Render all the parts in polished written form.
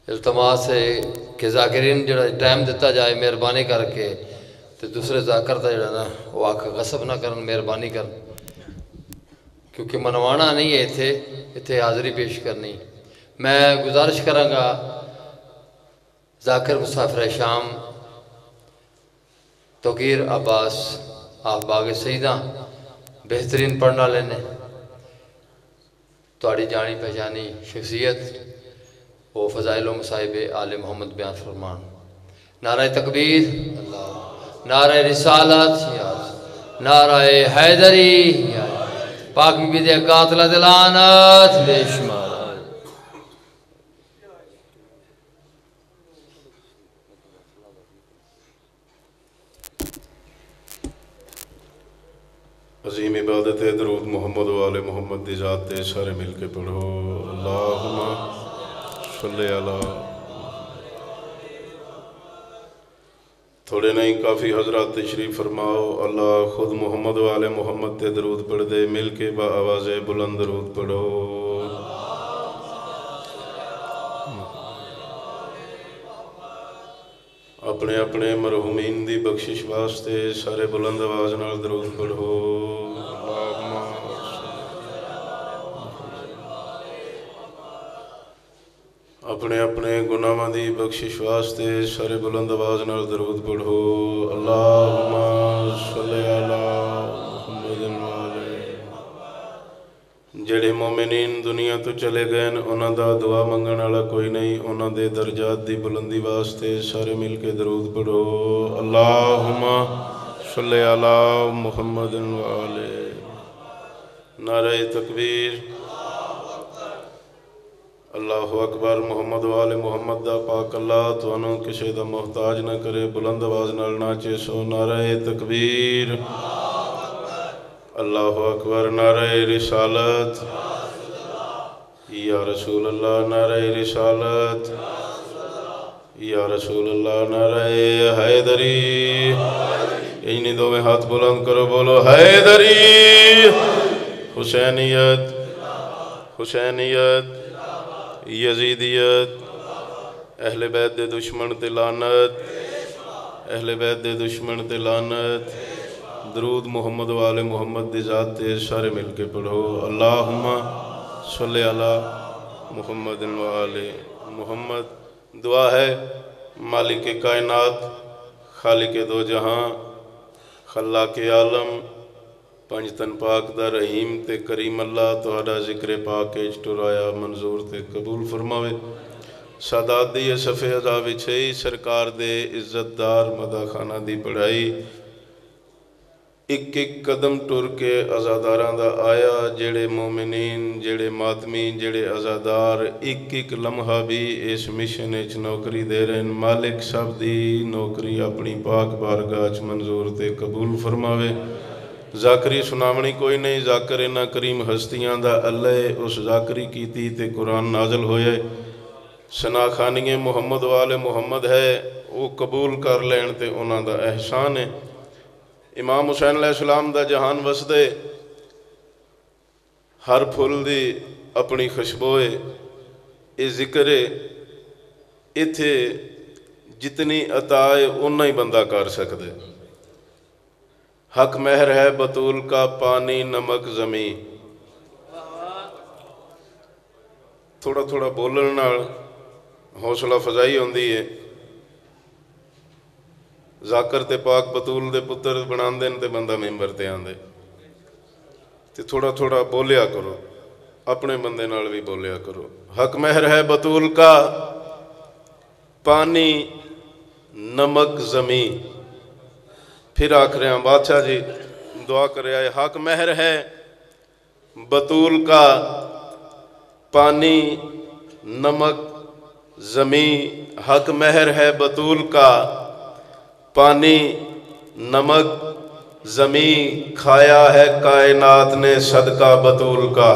इल्तमास है कि ज़ाकिरीन जो टाइम दिता जाए मेहरबानी करके, तो दूसरे ज़ाकर का जड़ा ना वो आख गसब ना करन, मेहरबानी कर, क्योंकि मनवाना नहीं है, इत्थे इत्थे हाज़री पेश करनी। मैं गुजारिश करांगा ज़ाकिर मुसाफिर शाम तोकीर अब्बास आप बाग सईदा बेहतरीन पढ़ने वाले ने, थोड़ी जानी पहचानी शख्सियत, वो फ़ज़ाइल व मसाइब आले मोहम्मद बयान फरमान। नारा तकबीर अल्लाह, नारा रिसालत नारा हैदरी, पाक बीबी दे कातला दे लानत बेशुमार। अजीम इबादत है दरूद मोहम्मद वाले मोहम्मद दी ज़ात ते सारे मिल के पढ़ो। अल्लाहुम्मा सल्ले अला। थोड़े नहीं काफ़ी हजरात तशरीफ़ फरमाओ। अल्लाह खुद मोहम्मद वाले मोहम्मद ते दरूद पढ़ दे, मिल के बा आवाज़ बुलंद दरूद पढ़ो। अपने अपने मरहूमीन दी बख्शिश वास्ते सारे बुलंद आवाज़ नाल दरूद पढ़ो। अपने अपने गुनाहां दी बख्शिश वास्ते सारे बुलंद आवाज़ नाल दरूद पढ़ो। अल्लाहुम्मा सल्ले अला मुहम्मदिन वाले। जेड़े मोमिनीन दुनिया तो चले गए उन्हां दा दुआ मंगण वाला कोई नहीं, उन्हां दे दर्जात दी बुलंदी वास्ते सारे मिल के दरूद पढ़ो। अल्लाहुम्मा सल्ले अला मुहम्मदिन वाले। नारे तकबीर, अल्लाहु अकबर। मोहम्मद वाले मोहम्मद दा पाक अल्लाह तुहानू किसी दा मोहताज न करे, बुलंद आवाज़ नाल नाचे सो। नारे तकबीर, अल्लाहु अकबर। नारे रिसालत या रसूल अल्लाह, नारे रिसालत या रसूल अल्लाह, नारे हैदरी। इन्हीं दोवें हाथ बुलंद करो, बोलो हैदरी। हुसैनियत, हुसैनियत, यजीदियत, अहले बैत दे दुश्मन ते लानत, अहले बैत दे दुश्मन ते लानत। दरूद मोहम्मद वाले मोहम्मद दी ज़ात ते सारे मिल के पढ़ो। अल्लाहुम्मा सल्ले अला मुहम्मदिन वाले मोहम्मद। दुआ है मालिक कायनात, खालिक दो जहां, खल्लाक आलम, पंजतन पाक दा रहीम ते करीम अल्लाह तुहाडा जिक्र पाक टुराया मंजूर ते कबूल फरमावे। सादात दी सफ़े अदा विछे सरकार दे इज्जतदार मदाखाना दी पढ़ाई, एक एक कदम टुर के अज़ादारां दा आया। जेड़े मोमिनीन, जेड़े मातमी, जेड़े अज़ादार एक एक लम्हा भी इस मिशन च नौकरी दे रहे हैं, मालिक सब दी नौकरी अपनी पाक बारगाह च मंजूर ते कबूल फरमावे। ज़ाकरी सुनावनी कोई नहीं, ज़ाकर इन्हां करीम हस्तियां दा अल्लाह उस ज़ाकरी कीती ते कुरान नाजल होए। शनाखानिए मुहम्मद वाले मुहम्मद है, वो कबूल कर लैन ते उन्हां दा एहसान है। इमाम हुसैन अलैहिस्सलाम दा जहान वसदे, हर फुल दी अपनी खुशबू है। ये जिक्र है इत्थे जितनी अता है उन्ना ही बंदा कर सकदे। हक महर है बतूल का पानी नमक ज़मी। थोड़ा थोड़ा बोलण नाल हौसला फजाई होंदी है। ज़ाकर ते पाक बतूल दे पुत्र बनांदे ते बंदा मैंबर ते आंदे, ते थोड़ा थोड़ा बोलिया करो, अपने बंदे नाल भी बोलिया करो। हक महर है बतूल का पानी नमक ज़मी। फिर आख रहे हैं बादशाह जी दुआ कर आए, हक महर है बतूल का पानी नमक ज़मी। हक महर है बतूल का पानी नमक ज़मी। खाया है कायनात ने सदका बतूल का।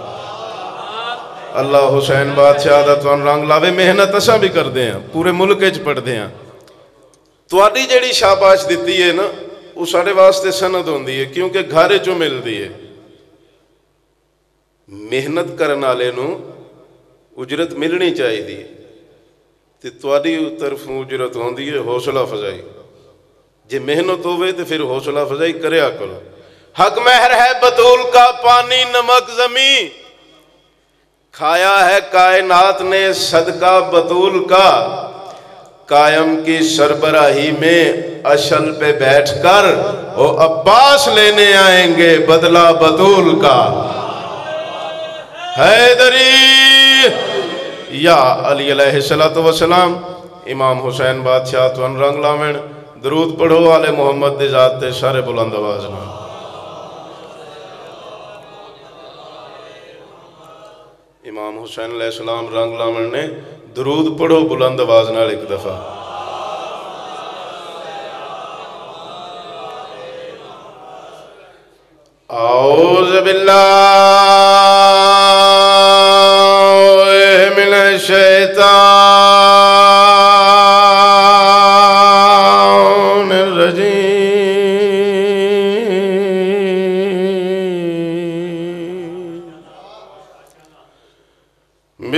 अल्लाह हुसैन बादशाह दा तुहानू रंग लावे। मेहनत असां भी करते हैं, पूरे मुल्क च पढ़ते हैं। तुहाडी जिहड़ी शाबाश दिती है ना, वो साढ़े वास्ते सनद होंदी है, क्योंकि घर चों मिलती है। मेहनत करने वाले नूं उजरत मिलनी चाहिए। तो तुहाडी तरफों उजरत होंदी है हौसला अफजाई। जे मेहनत होवे तो फिर हौसला अफजाई करया करो। हक महर है बतूल का पानी नमक जमी, खाया है कायनात ने सदका बतूल का। कायम की सरबराही में अशल पे बैठकर वो अब्बास लेने आएंगे बदला बतूल का। हैदरी या अली अलैहिस्सलातु वस्सलाम। इमाम हुसैन बादशाह तुन रंग लावें। दरूद पढ़ो आले मोहम्मद दे जात ते सारे बुलंद आवाज नाल। इमाम हुसैन अलैहिस्सलाम रंग लावण ने दरूद पढ़ो बुलंद आवाज नाल एक दफा। औज़ु बिल्लाहि मिनश शैतानिर रजीम।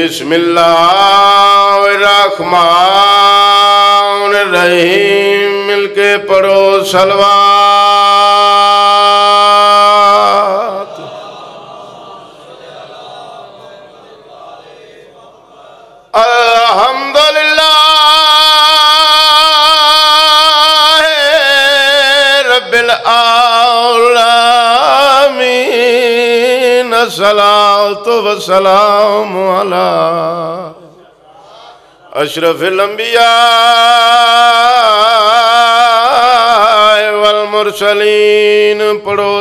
बिस्मिल्लाहिर्रहमानिर्रहीम। मिलके पढ़ो सलवात। अल्हम्दुलिल्लाह रब्बिल आलमीन। अस्सलातु वस्सलामु अला अशरफिल अंबिया वल मुरसलीन। पढ़ो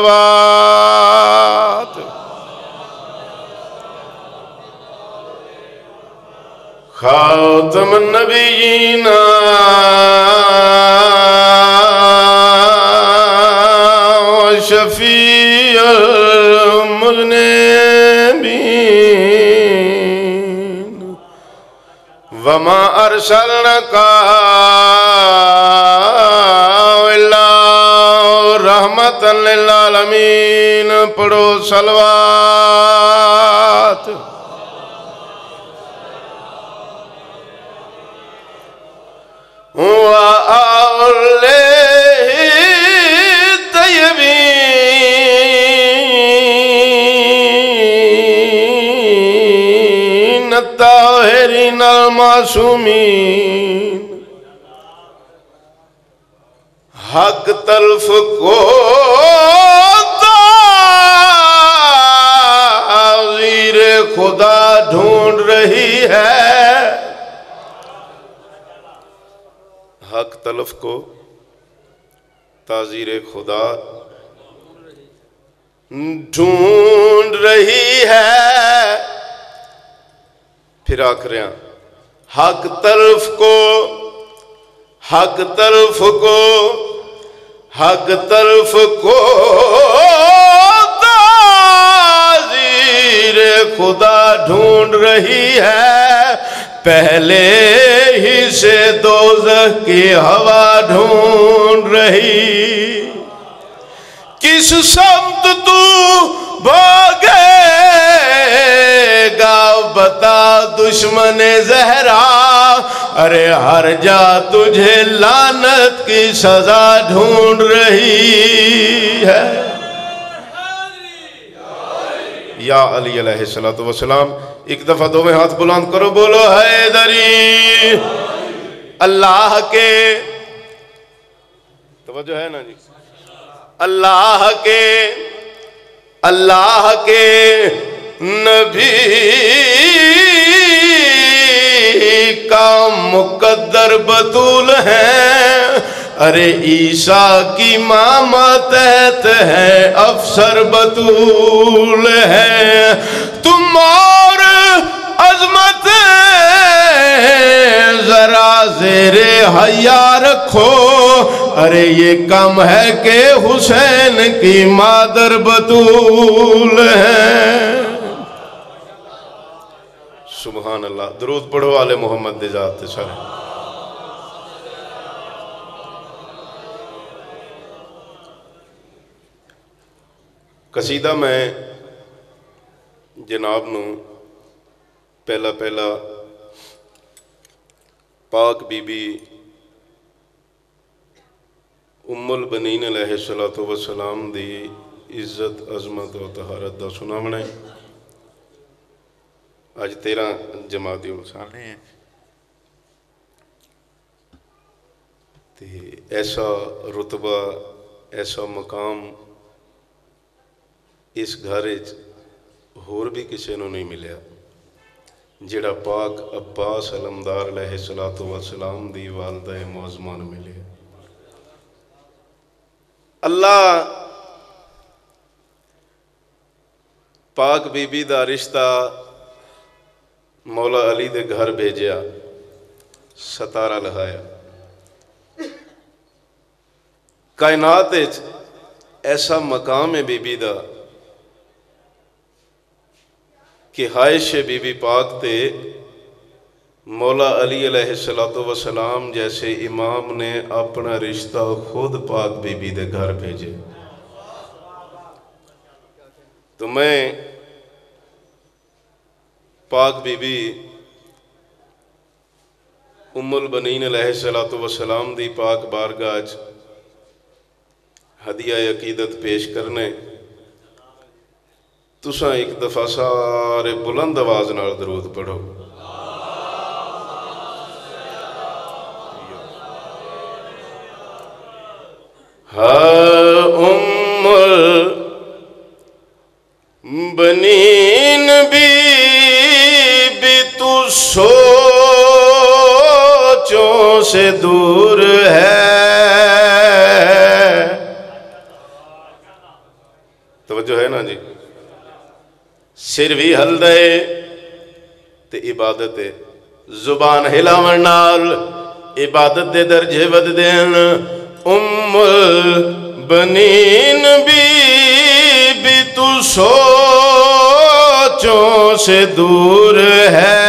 सलवात। खातमुन नबिय्यीन व शफीउल मुज़निबीन। वमा अरसलनाका इल्ला रहमतन लिल आलमीन। पढ़ो सलवात। वा आलिहि तय्यबीन ताहिरीन मासूमीन। हक तल्फ को ताज़ीर खुदा ढूंढ रही है। हक तल्फ को ताज़ीर खुदा ढूंढ रही है। फिर आखिर हक तल्फ को हक तल्फ को हक तल्फ को ताज़ीर खुदा ढूंढ रही है। पहले ही से दोज़ख की हवा ढूंढ रही। किस समत तू भागेगा बता दुश्मने ज़हरा। अरे हर जा तुझे लानत की सजा ढूंढ रही है। या अली अलैहिस्सलातु वस्सलाम। एक दफा दोवें हाथ बुलंद करो, बोलो हैदरी। अल्लाह के तवज्जो है ना जी। अल्लाह के नबी का मुकद्दर बतूल है। अरे ईसा की माँ मातहत है अफसर बतूल है। तुम और अजमत जरा ज़ेरे हया रखो। अरे ये कम है कि हुसैन की मादर बतूल है। सुभान अल्लाह। दरूद पढ़ो आले मोहम्मद दे जात ते सारे। कसीदा मैं जनाब नू पहला पाक बीबी उम्मुल बनीन अलैहिस्सलातु वस्सलाम दी इज्जत अजमत और तहारत का सुनावना है। अज 13 जमाती साले हैं ते ऐसा रुतबा ऐसा मकाम इस घर होर भी किसी को नहीं मिलिया जिहड़ा पाक अब्बास अलमदार अलैहिस्सलातु वस्सलाम दी वालदा मुअज़्ज़मा नूं मिले। अल्लाह पाक बीबी दा रिश्ता मौला अली दे घर भेजिया, सतारा लहाया। कायनात ऐसा मकाम है बीबी दा कि हायश बीबी पाक ते मौला अली अलैहिस्सलातु वस्सलाम जैसे इमाम ने अपना रिश्ता खुद पाक बीबी दे घर भेजे। तो मैं पाक बीबी उम्मुल बनीन अलैहिस्सलातु वस्सलाम दी पाक बारगाह च हदिया अकीदत पेश करने तुसा एक दफा सारे बुलंद आवाज नाल दरूद पढ़ो। हा उम्मुल बनीन बीबी तू सोचों से दूर है। तवज्जो है ना जी। सिर भी हल दे ते इबादत है, जुबान हिलावन नाल इबादत दे दर्जे वध देन। उम्मुल बनीन बीबी तू सोचों से दूर है।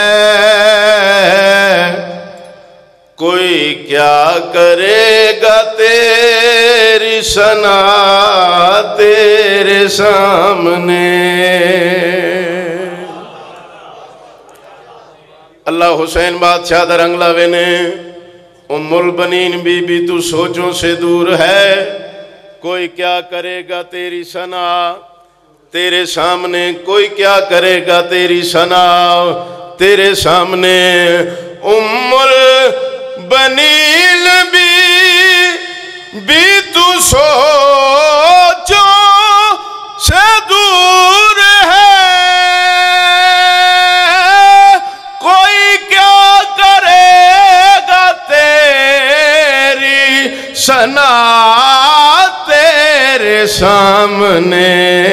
कोई क्या करेगा तेरी सना तेरे सामने। अल्लाह हुसैन बादशाह दा रंग लावे ने। उम्मुल बनीन बीबी तू सोचों से दूर है। कोई क्या करेगा तेरी सना तेरे सामने। कोई क्या करेगा तेरी सना तेरे सामने। उम्मुल बनीन बीबी तू सोचों से दूर है। कोई क्या करेगा तेरी सना तेरे सामने।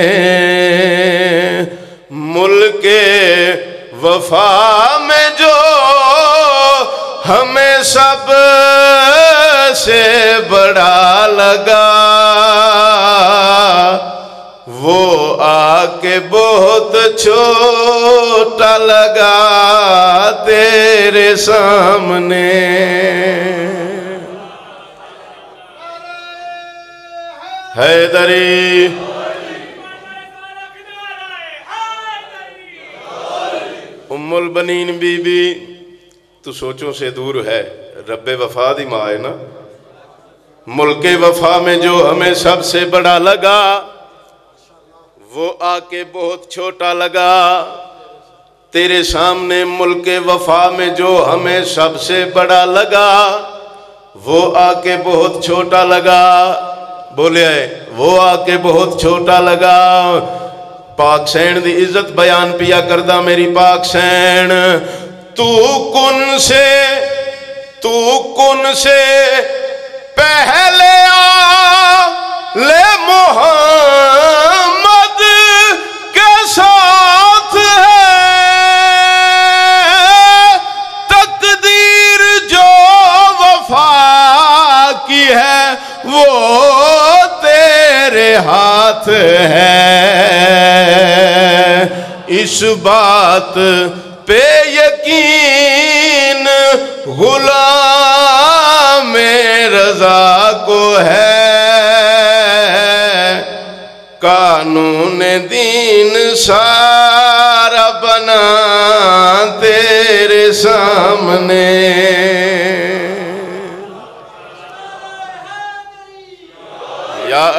मुल्के वफा में जो हमें सब से बड़ा लगा वो आके बहुत छोटा लगा तेरे सामने। हैदरी उम्मुल बनीन बीबी तू सोचों से दूर है। रब्बे वफा दी माँ है ना। मुल्के वफा में जो हमें सबसे बड़ा लगा वो आके बहुत छोटा लगा तेरे सामने। मुल्के वफा में जो हमें सबसे बड़ा लगा वो आके बहुत छोटा लगा। बोले वो आके बहुत छोटा लगा। पाक सैन दी इज्जत बयान पिया करदा मेरी पाक सैन। तू कुन से पहले ले मोहम्मद के साथ है। तकदीर जो वफा की है वो तेरे हाथ है। इस बात पे यकीन गुलाम रज़ा को है। कानून दीन सारा बना तेरे सामने।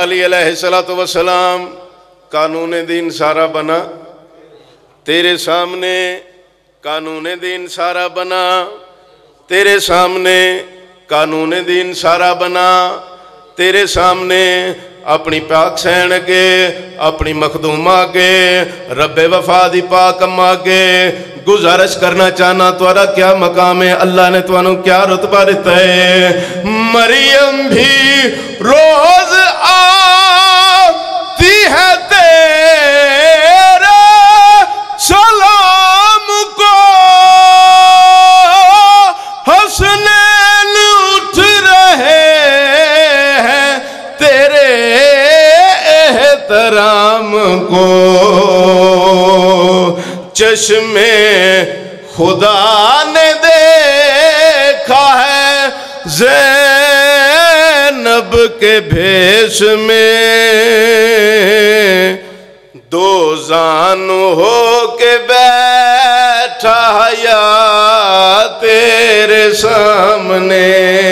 अली अलैहिस्सलातु वस्सलाम कानून दीन सारा बना, तेरे सामने कानून दीन सारा बना, तेरे सामने कानून दीन सारा बना, तेरे सामने अपनी पाक सैन के अपनी मखदूमा के रब्बे वफा दी पाक अम्मा के गुजारिश करना चाहना, तुम्हारा क्या मकाम है, अल्लाह ने तुहानू क्या रुतबा दिता है। मरियम भी रोज आती है तेरे सलाम को, हसनैन उठ रहे हैं तेरे एहतराम को, चश्मे खुदा ने देखा है ज़ैनब के भेष में, दो जान हो के बैठा या तेरे सामने।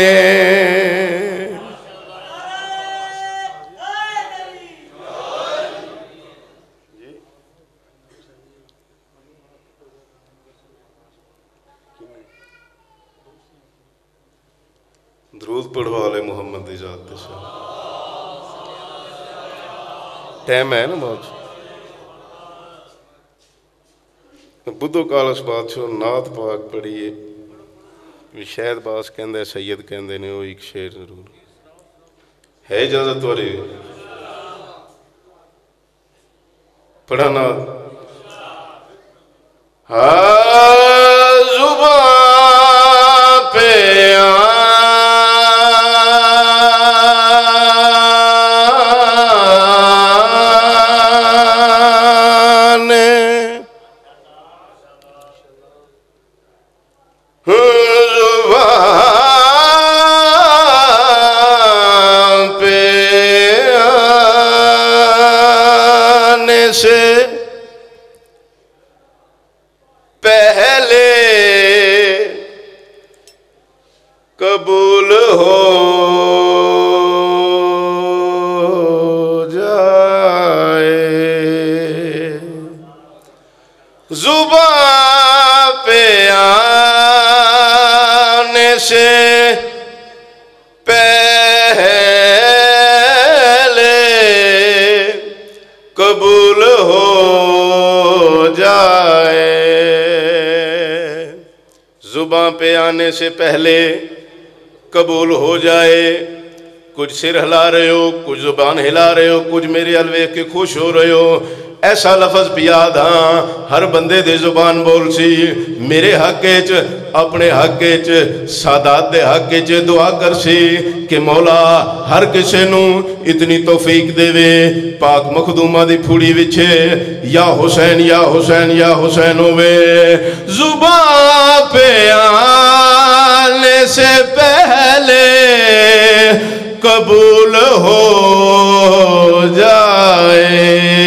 दरूद पढ़वा ले मोहम्मद दी जात ते। टाइम है ना बहुत। बुद्धो कालस बादशाह नात पाक पढ़िए, शायद बास कहंदे सैयद कहंदे ने, वो एक शेर जरूर है। इजाजत वाली पढ़ाना। जुबान पे से पहले कबूल हो जाए, जुबान पे आने से पहले कबूल हो जाए, जुबान पे आने से पहले कबूल हो जाए। कुछ सिर हिला रहे हो, कुछ जुबान हिला रहे हो, कुछ मेरे अल वेख के खुश हो रहे हो। ऐसा लफज भी याद हाँ हर बंदे दे जुबान बोल सी, मेरे हक च अपने हक च सादात दे हक च दुआ कर सी कि मौला हर किसी नू इतनी तौफीक देवे, पाक मखदूमा दी फूड़ी विछे या हुसैन या हुसैन या हुसैन होवे। जुबान पे आने से पहले कबूल हो जाए,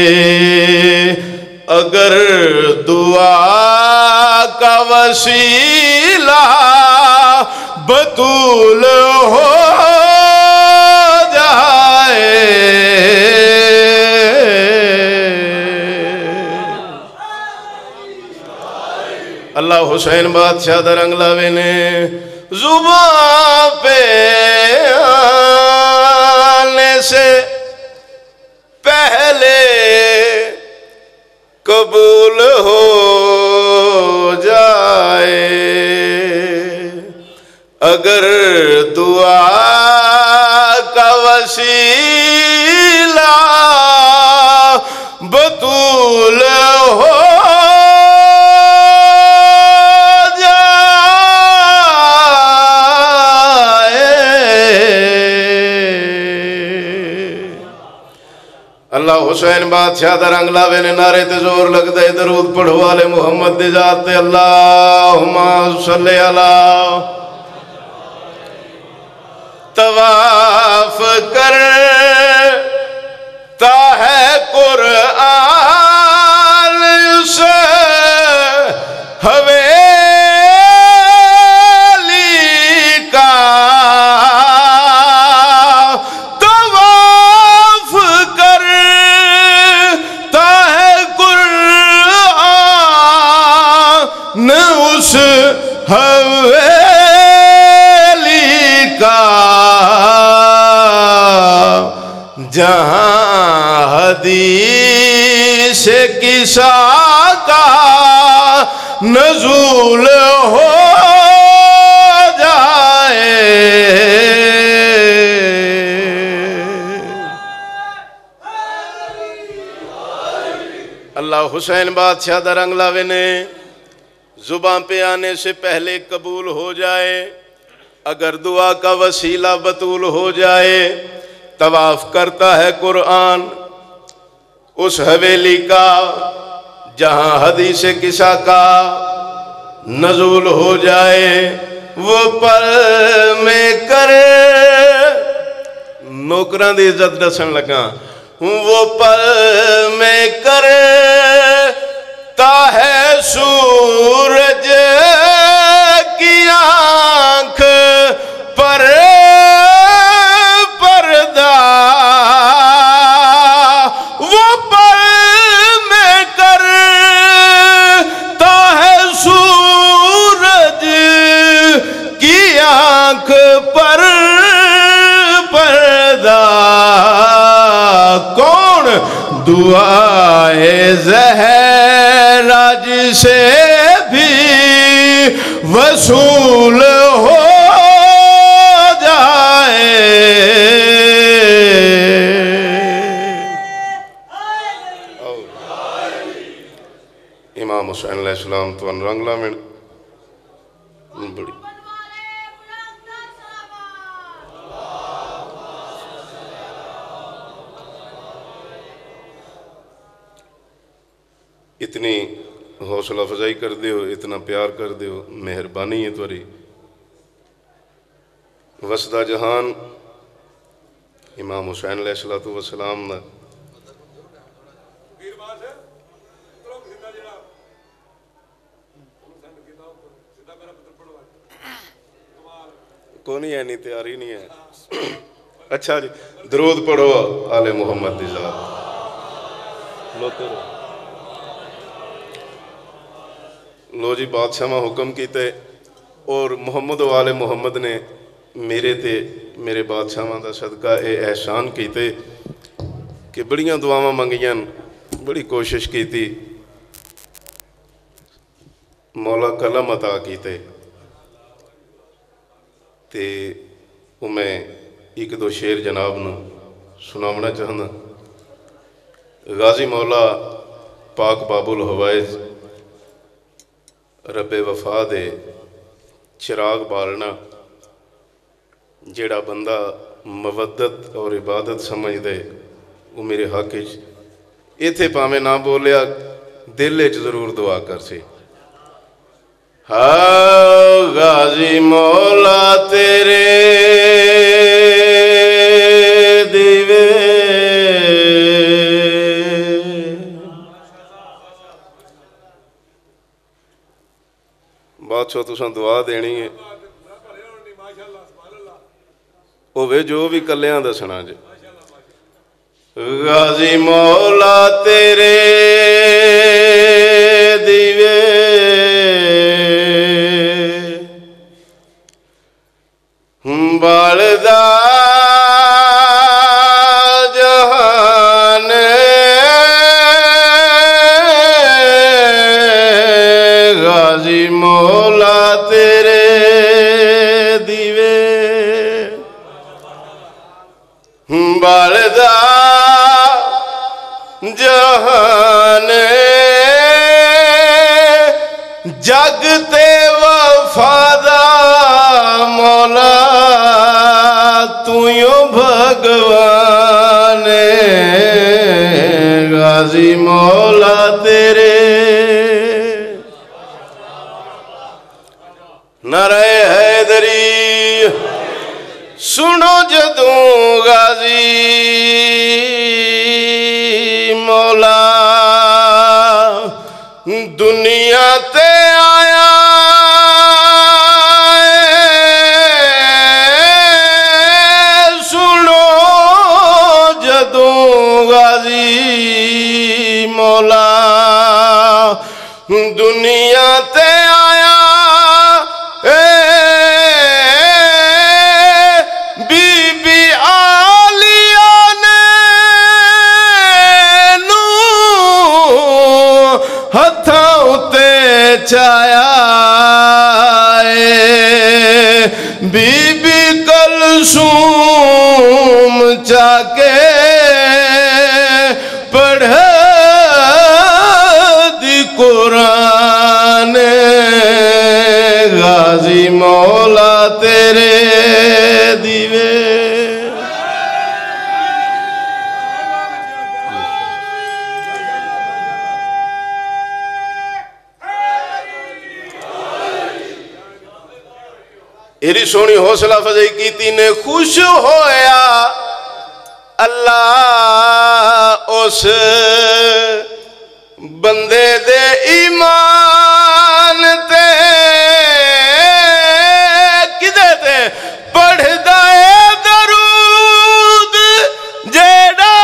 अगर दुआ का वसीला बतूल हो जाए। अल्लाह हुसैन बादशाह दा रंग लावे ने। जुबान पे आने से पहले कबूल हो जाए, अगर दुआ का वसीला बतूल हो अल्लाह हुसैन बादशाह दा रंग लावे ने। नारे ते जोर लगदा है, दरूद पढ़ो वाले मुहम्मद दी जात ते। अल्लाहुम्मा सल्ली अला। तवाफ करता है कुरआन से हवेली का, तवाफ उस हवेली का जहां हदीस किसा का नज़ूल हो जाए। अल्लाह हुसैन बादशाह दा रंग लावे ने जुबान पे आने से पहले कबूल हो जाए। अगर दुआ का वसीला बतूल हो जाए। तवाफ करता है कुरान उस हवेली का जहां हदीस किसा का नज़ूल हो जाए। वो पल में करे नौकरां दी इज्जत दसन लगा। वो पल में करता है सूरज की आंख पर पर्दा। वो पल में करता है सूरज की आंख पर पर्दा। कौन दुआए ज़हरा से भी वसूल हो जाए। इमाम हुसैन अलैहिस्सलाम तो रंगला में बड़ी इतनी हौसला अफजाई कर दो, इतना प्यार कर दो, मेहरबानी है तुरी। वसदा जहान इमाम हुसैन अलैहिस्सलातु वस्सलाम दा को नहीं है, नहीं तैयारी नहीं है। अच्छा जी, दरूद पढ़ो आले मुहम्मद दी ज़ात। लो जी, बादशाह हुक्म किते और मुहम्मद वाले मुहम्मद ने मेरे ते मेरे बादशाह का सदका ये एहसान किते कि बड़ियां दुआवां मंगियां, बड़ी कोशिश की, मौला कलम अता कीते। ते वो मैं एक दो शेर जनाब नूं सुनावना चाहना। गाजी मौला पाक बाबुल हवाइज रब्बे वफा दे चिराग बालना जेड़ा बंदा मवद्दत और इबादत समझ दे वो मेरे हक इत्थे भावें ना बोलिया दिल च जरूर दुआ कर सी। हाँ गाजी मौला तेरे दीवे बादशाह तुसां दुआ देनी है होवे जो भी कल्याण दसना जे। गाजी मौला तेरे दीवे बालदा जहान गाजी मौला तेरे दीवे बालदा जहान जगते वफादा मौला तू यो भगवान गाजी मौला तेरे नारे हैदरी सुनो जदों गाजी मौला दुनिया ते आया सुनो जदों गाजी मौला दुनिया ते आया छाया बीबी कलसूम जाके पढ़ दी कुरान गाजी मौला तेरे दीवे। एरी सोनी हौसला फजाई की ने खुश होया अल्लाह उस बंदे दे ईमान ते किदे ते पढ़दा है दरूद जेड़ा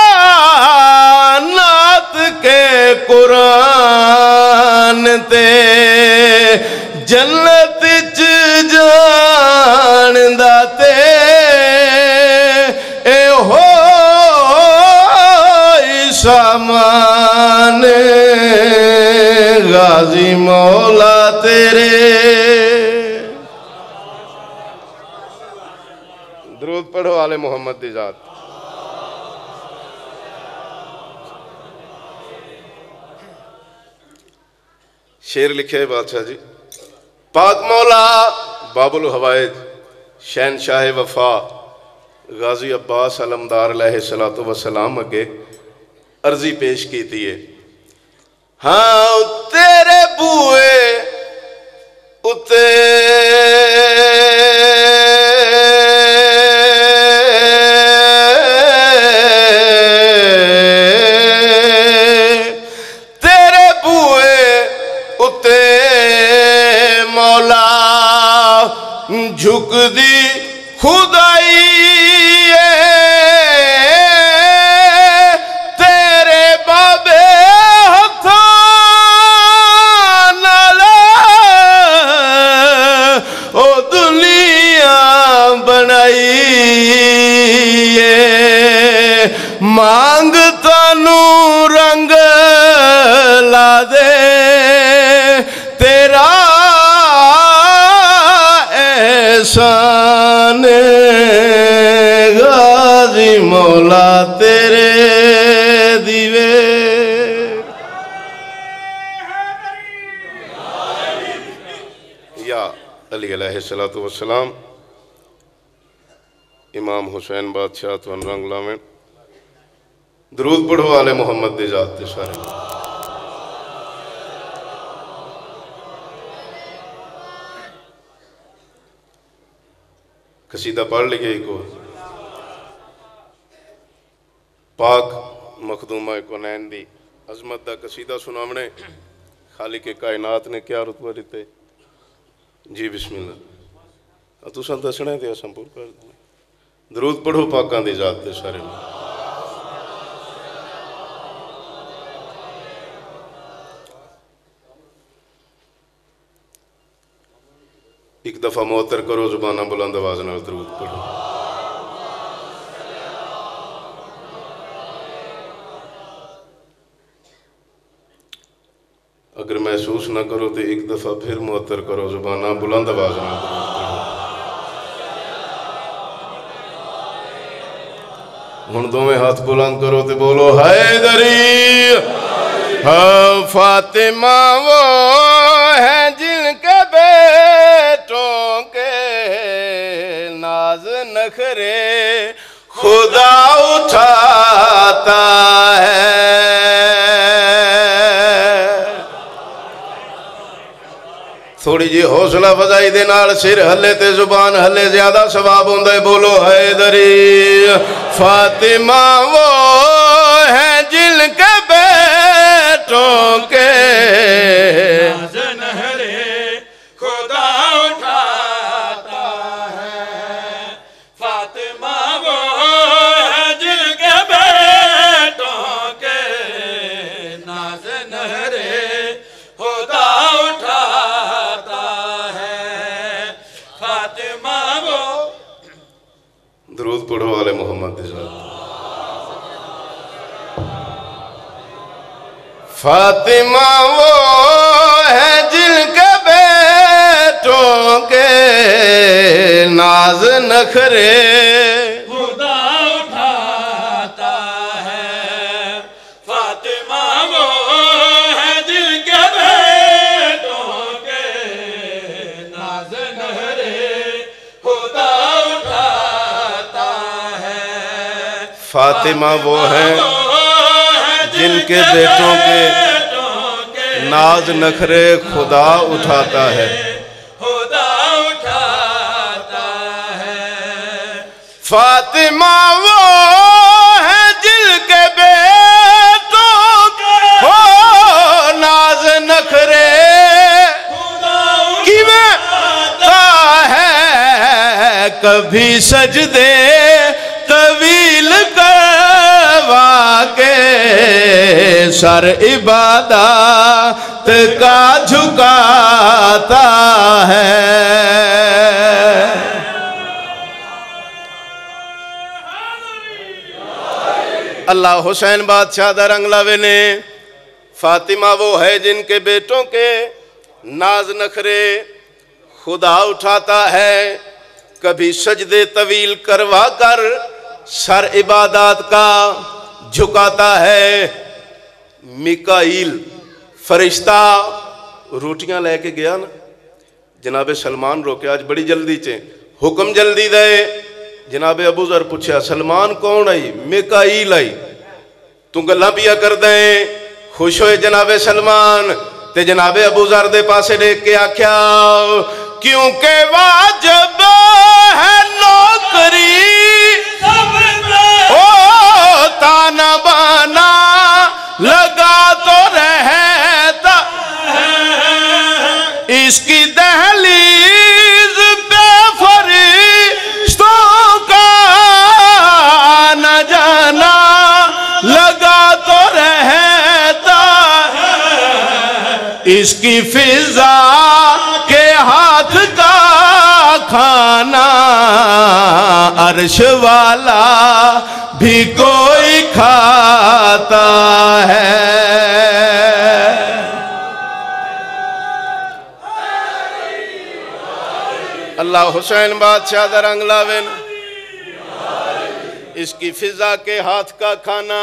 नात के कुरान ते जन्नत च जानदा ते ए हो सामान गाजी मौला तेरे। दुरूद पढ़ो आले मोहम्मद दी जात। शेर लिखे है बादशाह जी। पाक मौला बाबुल हवाइज शहनशाह वफा गाजी अब्बास अलमदार अलैहिस्सलातु वस्सलाम अगे अर्जी पेश की थी। हाँ तेरे बूए उते तेरे बूए उते मौला झुक दी खुदाई तेरे बाबे हथां नाल ओ दुनिया बनाई मांग तानू रंग ला दे तेरा एहसान गाजी मौला तेरे दीवे। या अली अलैहिस्सलातु वस्सलाम इमाम हुसैन बादशाह तो रंग लावें। दुरूद पढ़ो आले मोहम्मद दी जात ते सारे। कसीदा पढ़ लिखे को पाक मखदूमा कौनैन दी अजमत दा कसीदा सुनावने खालिक के कायनात ने क्या रुतबा दिते जी बिस्मिल्लाह तुसां दसना ते असां पूर कर देना। दरूद पढ़ो पाकां दी जात ते सारे। एक दफा मुअत्तर करो जुबाना बुलंद आवाज नाल दरूद पढ़ो। अगर महसूस ना करो तो एक दफा फिर मुअत्तर करो जुबाना बुलंद आवाज नाल दरूद पढ़ो। हुण दोवें हाथ बुलंद करो तो बोलो हैदरी। हाँ फातिमा वो है जिनके बेटों के नाज नखरे खुदा उठाता है। थोड़ी जी हौसला अफजाई दे नाल सिर हले ते जुबान हले ज्यादा सवाब होंदा है। बोलो हैदरी। फातिमा वो है जिनके बेटों के नहरे खुदा उठाता है। फातिमा वो है जिनके बेटों के नाज नहरे खुदा उठाता है। फातिमा वो दुरूद पढ़ो वाले मोहम्मद के साथ। फातिमा वो है जिनके बेटों के नाज नखरे खुदा उठाता है। फातिमा वो है जिनके बेटों के नाज नखरे खुदा उठाता है। फातिमा वो है जिनके बेटों के नाज नखरे खुदा उठाता है। खुदा उठाता है। फातिमा वो है जिनके बेटों के हो नाज नखरे कि मैं है कभी सजदे तवील करवा के सर इबादत का झुकाता है। अल्लाह हुसैन बादशाह दा रंग लावे ने। फातिमा वो है जिनके बेटों के नाज नखरे खुदा उठाता है। कभी सजदे तवील करवा कर सर इबादत का झुकाता है। मिकाईल फरिश्ता रोटियां लेके गया ना, जनाबे सलमान रोके आज बड़ी जल्दी चे हुक्म जल्दी दे। जनाबे अबू जर पूछा सलमान कौन आई? मिकाईल आई। तू गल्लां पिया कर दे। खुश होए जनाबे सलमान ते जनाबे अबू जर दे पासे देख के आख्या क्योंकि वाजिब है नौकरी ओ ताना बाना लगा तो रहता इसकी दहलीज पे फरिश्तों का आना जाना लगा तो रहता इसकी फिजा के हाथ का खाना अर्श वाला भी कोई खाता है। अल्लाह हुसैन बादशाह दा रंग लावे न। इसकी फिजा के हाथ का खाना।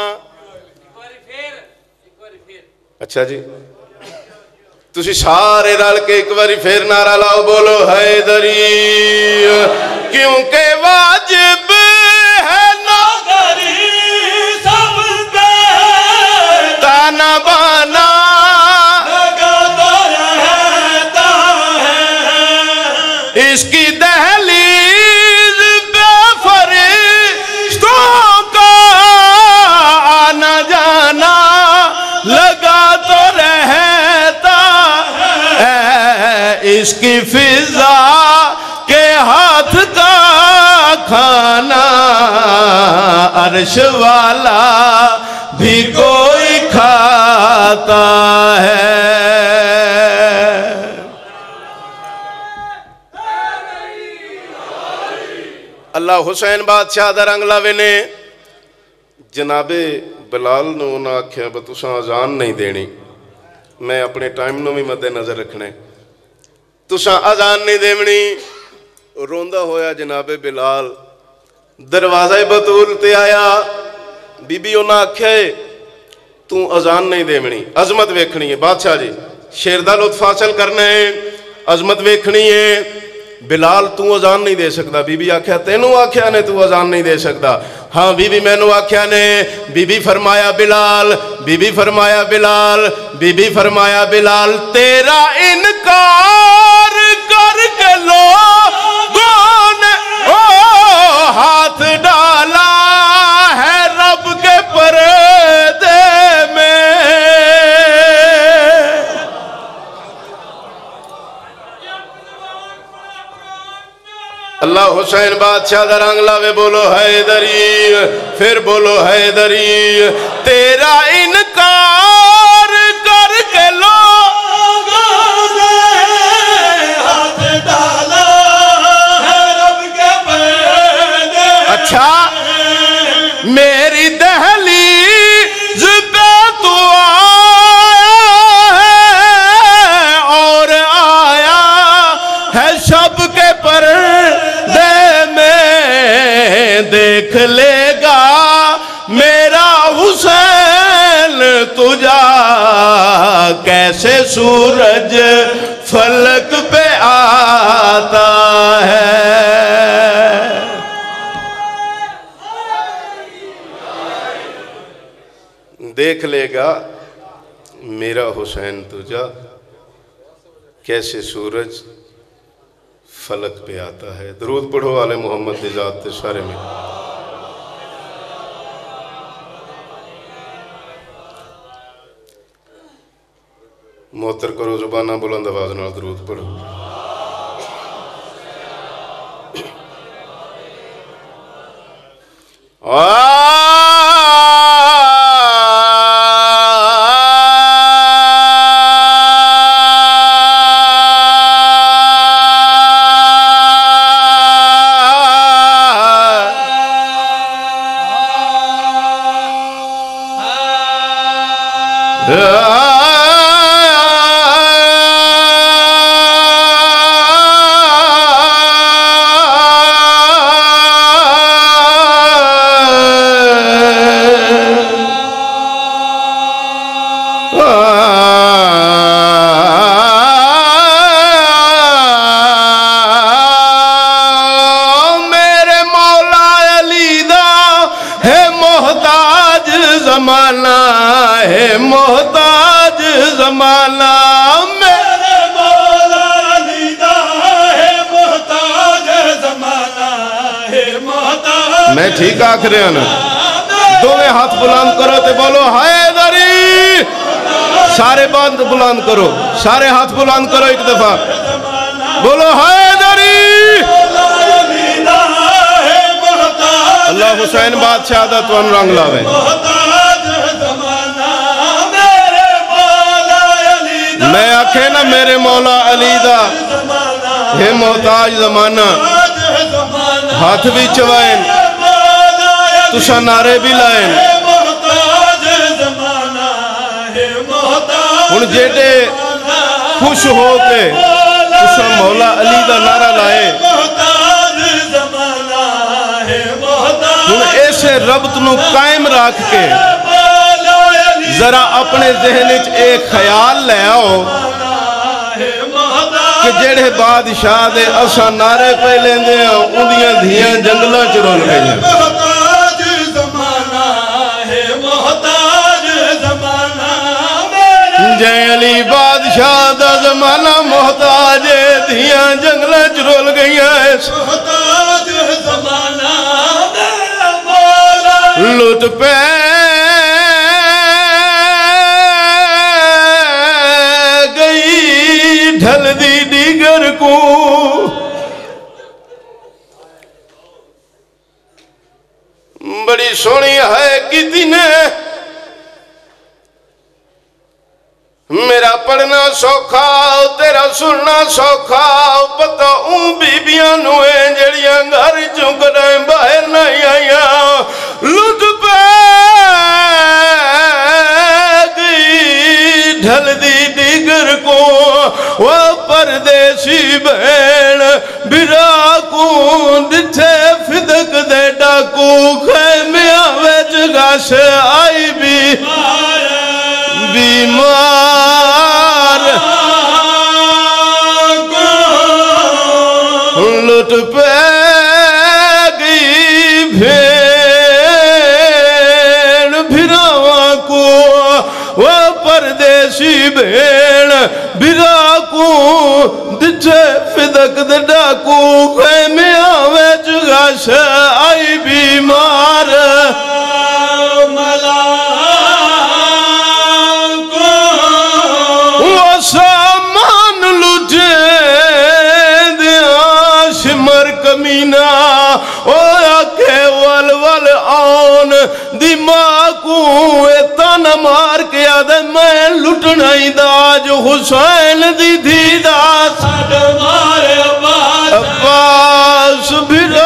अच्छा जी तुसी सारे रल के एक बारी फिर नारा लाओ बोलो हैदरी क्योंकि वाजिब है नौकरी सब पे ताना बाना लगा तो रहता है इसकी दहलीज पे फरिश्तों का आना जाना लगा तो रहता है इसकी फिजा के हाथ का खाना अर्श वाला भी कोई खाता है। अल्लाह हुसैन बादशाह दा रंग लावे ने। जनाबे बिलाल नूं उन्हां आख्या ब तुसां अजान नहीं देनी। मैं अपने टाइम नूं भी मद्दे नज़र रखना। तुसां अजान नहीं देवनी। रोंदा होया जनाबे बिलाल दरवाज़ा बतूल ते आया। बीबी उन्हां आख्या तू अजान नहीं देवनी अजमत वेखनी है। बादशाह जी शेर दा लुत्फ हासिल करना है अजमत वेखनी है। बिलाल तू अजान नहीं दे सकता। बीबी आख्या तेनू आख्या ने तू अजान नहीं दे सकता? हाँ बीबी मैनू आख्या ने। बीबी फरमाया बिलाल बीबी फरमाया बिलाल बीबी फरमाया बिलाल तेरा इनकार करके लोगों ने ओ हाथ डाला है रब के पर्दे में। अल्लाह हुसैन बादशाह दा रंग लावे बोलो हैदरी फिर बोलो हैदरी तेरा इनकार करके लोगों ने हाथ डाला है रब के पर्दे। अच्छा मेरी दहलीज पे तू आया है और शब के पर्दे में देख लेगा मेरा हुसैन तुझा, कैसे सूरज फलक पे आता है। देख लेगा मेरा हुसैन तुझा, कैसे सूरज फलक पे आता है। दरूद पढ़ो आले मोहम्मद दी ज़ात ते सारे में। मोहतर करो जुबाना बुलंद आवाज नाल दरूद पढ़ो। जमाना है मोहताज जमाना, मेरे मौला अली दा है मोहताज जमाना है मोहताज। मैं ठीक आख रहा ना? दोवें हाथ बुलंद करो ते बोलो हैदरी। सारे बांध बुलंद करो, सारे हाथ बुलंद करो एक दफा, बोलो हैदरी। अल्लाह हुसैन बादशाह दा तुम रंग लावे। मैं आखे ना मेरे मौला अली दा हे मोहताज जमाना। हाथ भी चवाएन, तुसा नारे भी लाएन। हुण जेडे खुश हो के तुसा मौला अली दा नारा लाए, हुण ऐसे रब्त नू कायम रख के जरा अपने जहन च एक ख्याल ले आओ कि जेड़े बादशाह दे असा नारे पे लेंदे आ उंदियां धियां जंगलां च रुल गईयां। जय अली बादशाह दा जमाना मोहताज धियां जंगलां च रुल गईयां। लुट पे ढल दी डीगर को बड़ी सोहनी है किती ने। मेरा पढ़ना सौखा तेरा सुनना सौखा, पता बीबियां नू जड़ियां घर चों कदें बाहर नहीं आईया। लुट पे गई ढल दी डीगर को वो परदेसी बहन बिरा को दिठे फिदक दे डाकू। खैमिया विच गश आई भी बीमार। लुट पे गई भेड़ भिरावा को वो परदेसी भेड़ बिरा को दिठे फिदक दे डाकू। खैमिया विच गश आई बीमार। सामान लुटे दिया सिमर कमीना ओ आखे वल वल आन दिमाग को तन मार के आदे मैं लुटना ही दाज हुसैन दी धी दास अब्बास भिरा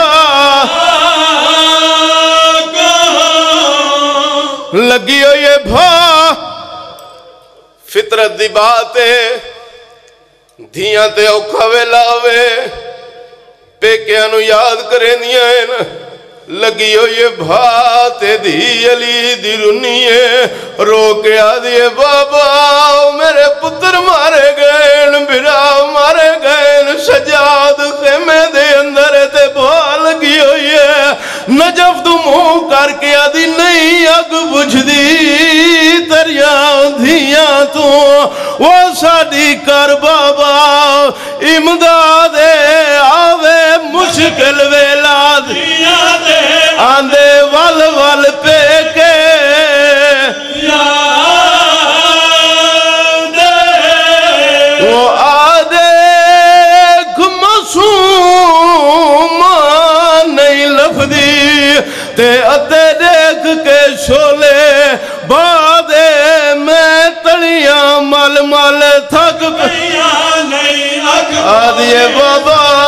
लगी हो ये भा फितरत दी बात है। धियां ते औखा वेला आवे पेकियां नूं याद करेंदियां न लगी हुई भा ते धी अली दी रुनीए रो के आदिए बाबा मेरे पुत्र मारे गए बिरा मारे गए सजाद खेमे दे अंदर ते भा लगी हुई है नजफ तू मुंह करके आदि नहीं अग बुझदी तरिया धियां तू वो साडी कर बाबा इमदाद आवे मुश्किल वेला आंदे वल वल पे के वो आदे मासूम नहीं लफदी ते अदे देख के शोले बादे मैं तलियां मल मल थक आदिए बाबा